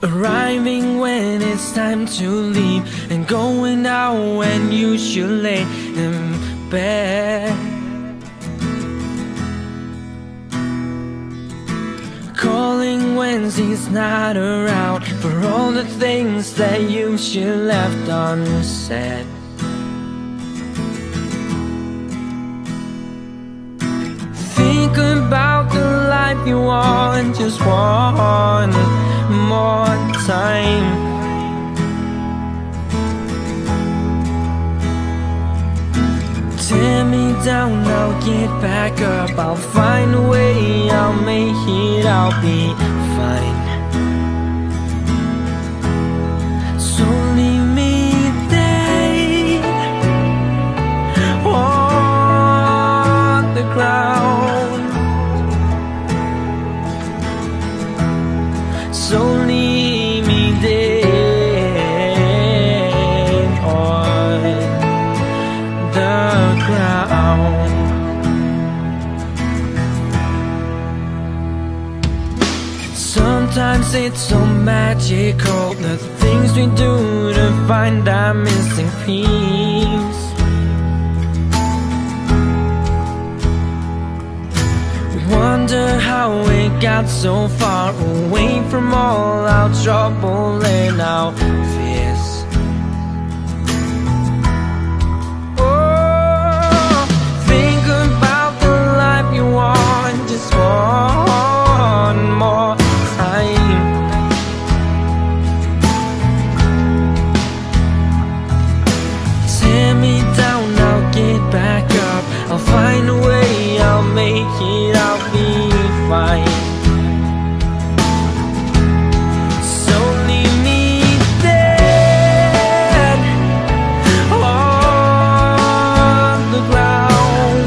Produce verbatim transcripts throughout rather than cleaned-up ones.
Arriving when it's time to leave, and going out when you should lay in bed. Calling when he's not around for all the things that you should left unsaid. Think about the life you want just one more time. Tear me down, I'll get back up. I'll find a way, I'll make it, I'll be fine. So leave me dead on the ground. So leave me dead on the ground. Sometimes it's so magical, the things we do to find our missing piece. Wonder how we got so far away from all our trouble and our fears. Oh, think about the life you want just one more time. Tear me down, I'll get back up. I'll find a way, I'll make it, I'll be fine. So leave me dead on the ground.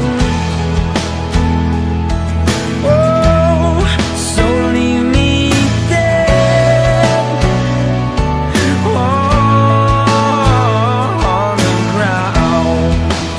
Oh, so leave me dead on the ground.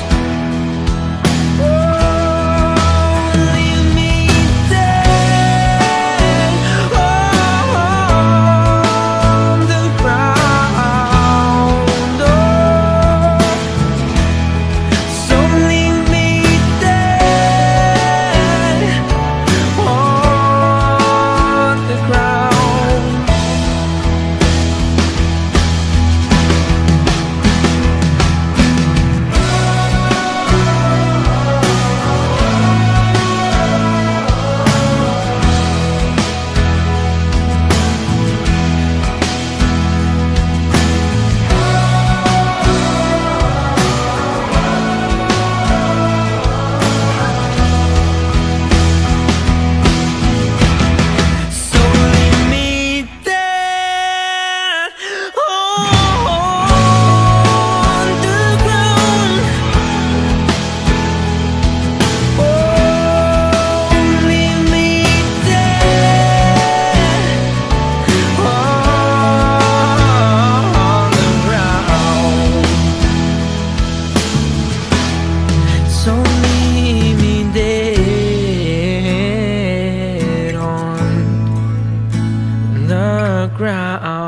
So leave me dead on the ground.